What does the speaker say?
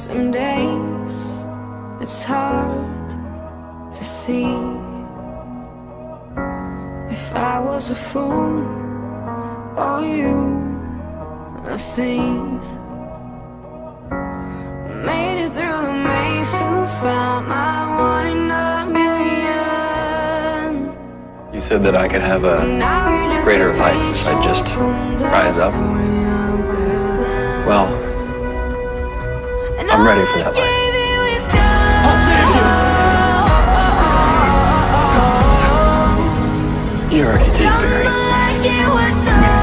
Some days it's hard to see. If I was a fool or you a thief, made it through the maze to find my one in a million. You said that I could have a greater life if I just rise up. Well, I'm ready for that life. I'll save you! You already did, Barry.